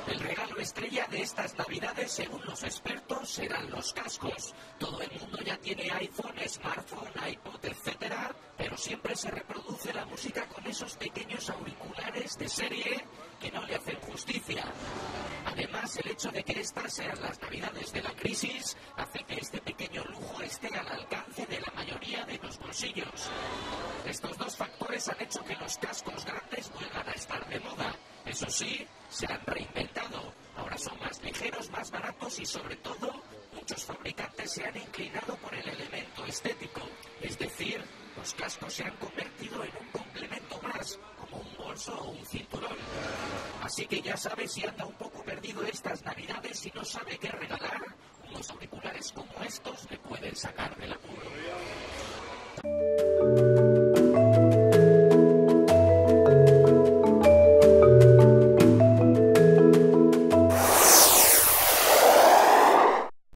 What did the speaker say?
El regalo estrella de estas navidades, según los expertos, serán los cascos. Todo el mundo ya tiene iPhone, smartphone, iPod, etcétera, pero siempre se reproduce la música con esos pequeños auriculares de serie que no le hacen justicia. Además, el hecho de que estas sean las navidades de la crisis hace que este pequeño lujo esté al alcance de la mayoría de los bolsillos. Estos dos factores han hecho que los cascos grandes vuelvan a estar de moda. Eso sí, se han reinventado. Ahora son más ligeros, más baratos y, sobre todo, muchos fabricantes se han inclinado por el elemento estético. Es decir, los cascos se han convertido en un complemento más, como un bolso o un cinturón. Así que ya sabes, si anda un poco perdido estas navidades y no sabe qué regalar, unos auriculares como estos le pueden sacar del apuro.